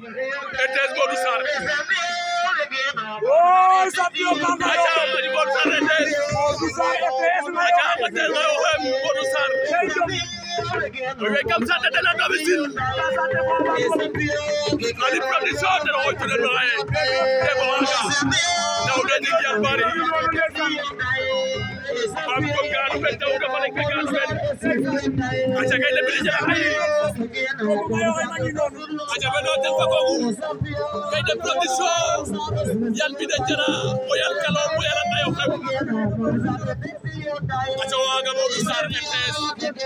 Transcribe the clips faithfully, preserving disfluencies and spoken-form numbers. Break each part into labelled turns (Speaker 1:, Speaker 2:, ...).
Speaker 1: R T S Modou Sarr
Speaker 2: oh champion Bamba
Speaker 1: aca Modou Sarr R T S
Speaker 2: Modou Sarr R T S na
Speaker 1: aca R T S na yo Modou Sarr we kam sa de la domicile Ali production de ko tudde no ay de ko aga daw de ni yar bari am ko gaanu be daw dafa nek gaanu be aca kay le bi ja ay aca be do tel fa ko kay de production yal bi de jara o yal kalo o yal ayo xam aca waga Modou Sarr R T S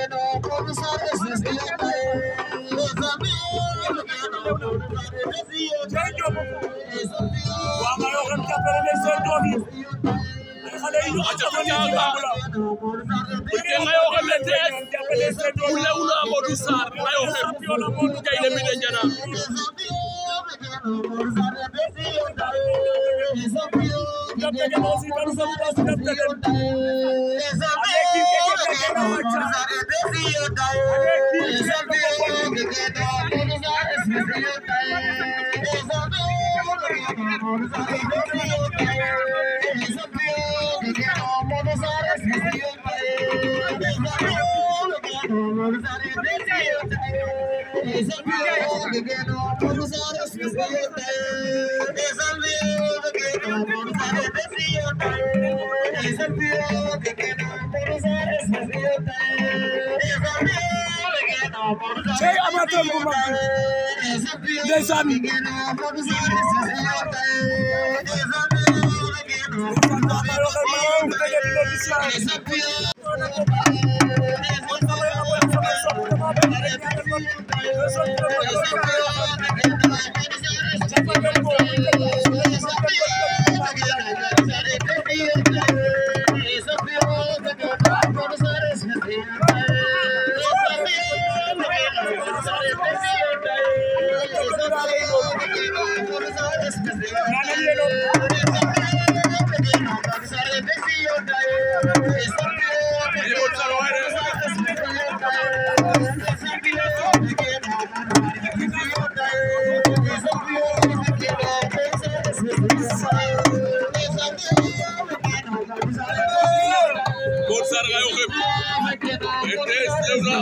Speaker 2: Wama yo xam jàppale leen seen doom yi xale yi ñu
Speaker 1: aca ko jaaga bu ke ngayo xam R T S
Speaker 2: jàppale seen doom
Speaker 1: ule ule Modou Sarr ngayo xam kay le bi de jara
Speaker 2: Cey amateur bu mag ndeysaan Modou Sarr ngayo xam R T S lewna